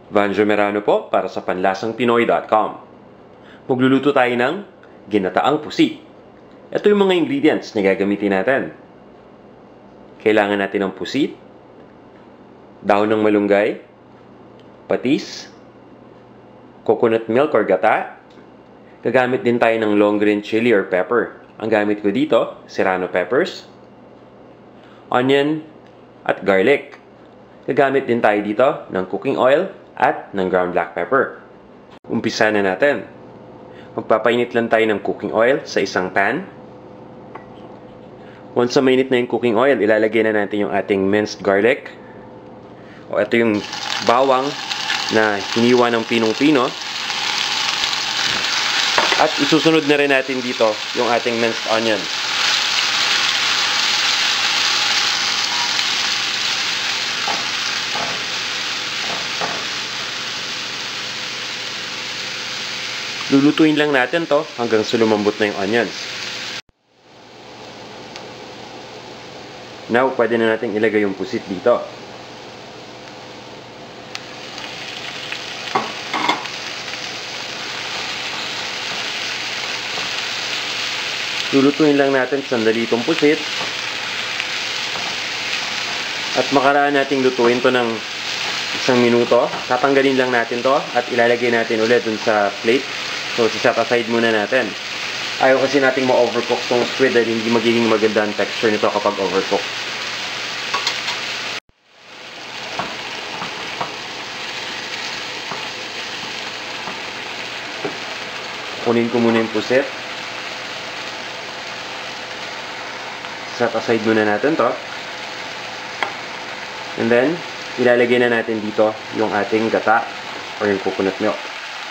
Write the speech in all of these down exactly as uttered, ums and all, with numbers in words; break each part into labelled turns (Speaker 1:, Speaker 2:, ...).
Speaker 1: Vanjo Merano po para sa panlasang pinoy dot com. Magluluto tayo ng ginataang pusi. Ito yung mga ingredients na gagamitin natin. Kailangan natin ng pusit, dahon ng malunggay, patis, coconut milk or gata. Gagamit din tayo ng long green chili or pepper. Ang gamit ko dito, serrano peppers, onion, at garlic. Gagamit din tayo dito ng cooking oil at ng ground black pepper. Umpisa na natin. Magpapainit lang tayo ng cooking oil sa isang pan. Once na mainit na yung cooking oil, ilalagay na natin yung ating minced garlic. O ito yung bawang na hiniwa ng pinong-pino. At isusunod na rin natin dito yung ating minced onion. Lulutuin lang natin to hanggang sa lumambot na yung onions. Now, pwede na natin ilagay yung pusit dito. Lulutuin lang natin sandali itong pusit. At makaraan nating lutuin to ng isang minuto. Tatanggalin lang natin to at ilalagay natin ulit dun sa plate. So, set aside muna natin. Ayaw kasi nating ma-overcook tong squid dahil hindi magiging maganda ang texture nito kapag overcook. Kunin ko muna yung pusit. Set aside muna natin to. And then, ilalagay na natin dito yung ating gata or yung coconut milk.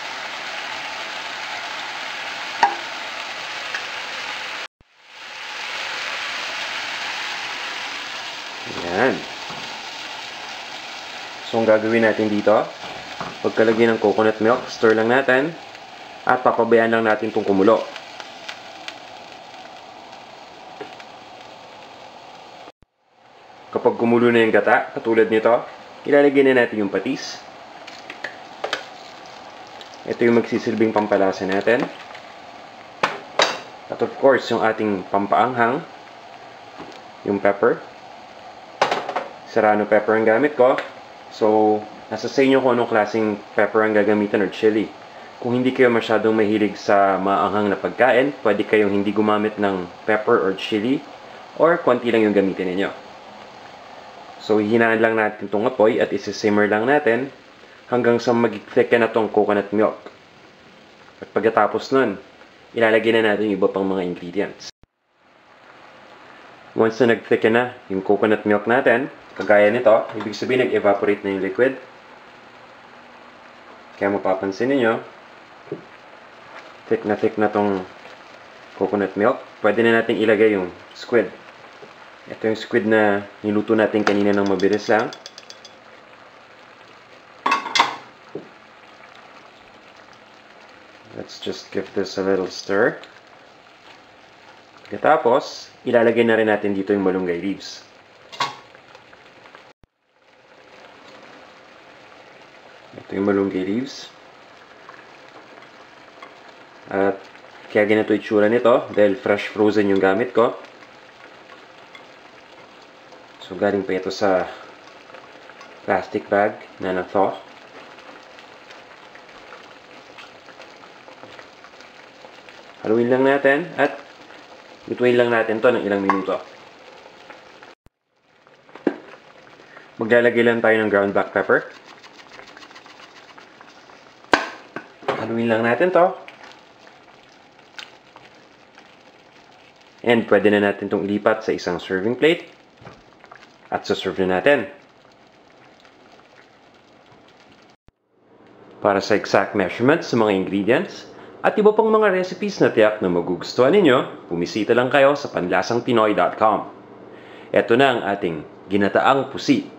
Speaker 1: Ayan. So, ang gagawin natin dito, pagkalagay ng coconut milk, stir lang natin at papabayaan lang natin itong kumulo. Kapag kumulo na yung gata, katulad nito, ilalagay na natin yung patis. Ito yung magsisilbing pampalasa natin. At of course, yung ating pampaanghang, yung pepper. Serrano pepper ang gamit ko. So, nasa sa inyo kung anong klaseng pepper ang gagamitan or chili. Kung hindi kayo masyadong mahilig sa maanghang na pagkain, pwede kayong hindi gumamit ng pepper or chili or konti lang yung gamitin ninyo. So, hihinaan lang natin itong apoy at isi-simmer lang natin hanggang sa mag-thicken na itong coconut milk. At pagkatapos nun, ilalagay na natin yung iba pang mga ingredients. Once na nag-thicken na yung coconut milk natin, kagaya nito, ibig sabihin nag-evaporate na yung liquid. Kaya mapapansin niyo, thick na thick na tong coconut milk. Pwede na natin ilagay yung squid. Ito yung squid na niluto natin kanina ng mabilis lang. Let's just give this a little stir. Tapos, ilalagay na rin natin dito yung malunggay leaves. Ito yung malunggay leaves. At kaya ganito itsura nito dahil fresh frozen yung gamit ko. So galing pa ito sa plastic bag na na-thaw. Haluin lang natin at lutuin lang natin to ng ilang minuto. Maglalagay lang tayo ng ground black pepper. Haluin lang natin to. And pwede na natin itong ilipat sa isang serving plate. At saserve na natin. Para sa exact measurements sa mga ingredients at iba pang mga recipes na tiyak na magugustuhan ninyo, bumisita lang kayo sa panlasang pinoy dot com. Ito na ang ating ginataang pusi.